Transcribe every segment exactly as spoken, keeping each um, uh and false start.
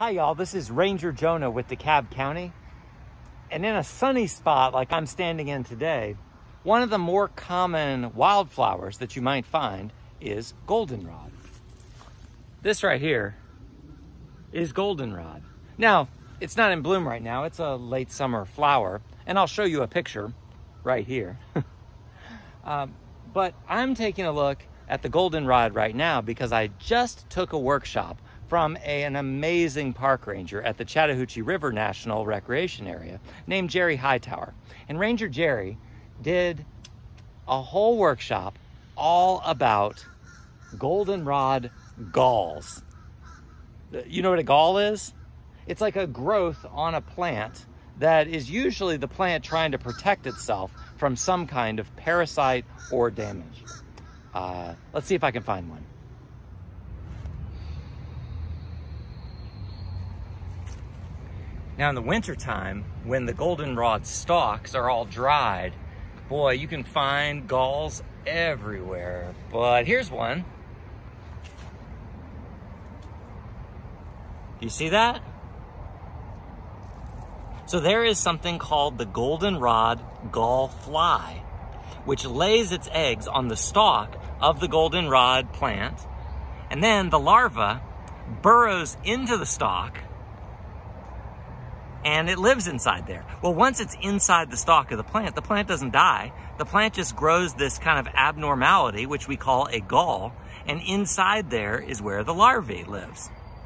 Hi y'all, this is Ranger Jonah with DeKalb County. And in a sunny spot like I'm standing in today, one of the more common wildflowers that you might find is goldenrod. This right here is goldenrod. Now, it's not in bloom right now, it's a late summer flower, and I'll show you a picture right here. um, but I'm taking a look at the goldenrod right now because I just took a workshop from a, an amazing park ranger at the Chattahoochee River National Recreation Area named Jerry Hightower. And Ranger Jerry did a whole workshop all about goldenrod galls. You know what a gall is? It's like a growth on a plant that is usually the plant trying to protect itself from some kind of parasite or damage. Uh, let's see if I can find one. Now in the wintertime, when the goldenrod stalks are all dried, boy, you can find galls everywhere. But here's one. You see that? So there is something called the goldenrod gall fly, which lays its eggs on the stalk of the goldenrod plant, and then the larva burrows into the stalk and it lives inside there. Well, once it's inside the stalk of the plant, the plant doesn't die. The plant just grows this kind of abnormality, which we call a gall, and inside there is where the larvae lives.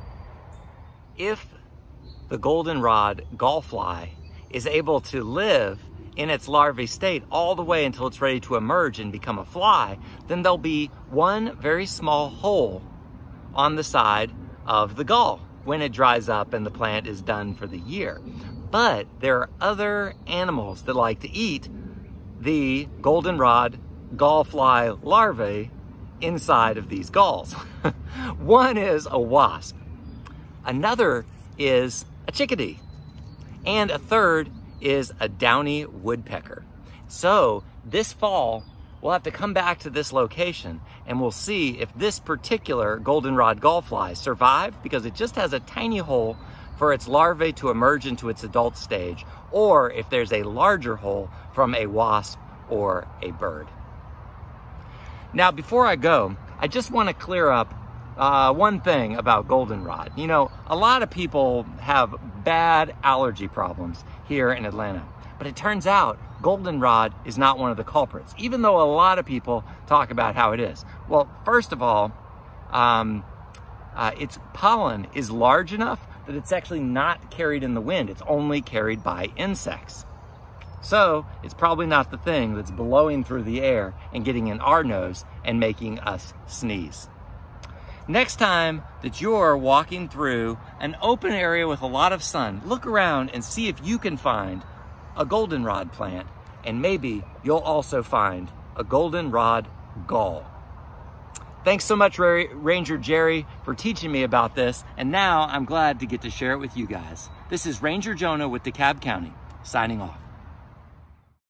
If the goldenrod gallfly is able to live in its larvae state all the way until it's ready to emerge and become a fly, then there'll be one very small hole on the side of the gall when it dries up and the plant is done for the year. But there are other animals that like to eat the goldenrod gallfly larvae inside of these galls. One is a wasp, another is a chickadee, and a third is a downy woodpecker. So this fall, we'll have to come back to this location and we'll see if this particular goldenrod gallfly survived because it just has a tiny hole for its larvae to emerge into its adult stage, or if there's a larger hole from a wasp or a bird. Now, before I go, I just want to clear up uh, one thing about goldenrod. You know, a lot of people have bad allergy problems here in Atlanta, but it turns out goldenrod is not one of the culprits, even though a lot of people talk about how it is. Well, first of all, um, uh, its pollen is large enough that it's actually not carried in the wind. It's only carried by insects. So it's probably not the thing that's blowing through the air and getting in our nose and making us sneeze. Next time that you're walking through an open area with a lot of sun, look around and see if you can find a goldenrod plant, and maybe you'll also find a goldenrod gall. Thanks so much, Ranger Jerry, for teaching me about this, and now I'm glad to get to share it with you guys. This is Ranger Jonah with DeKalb County, signing off.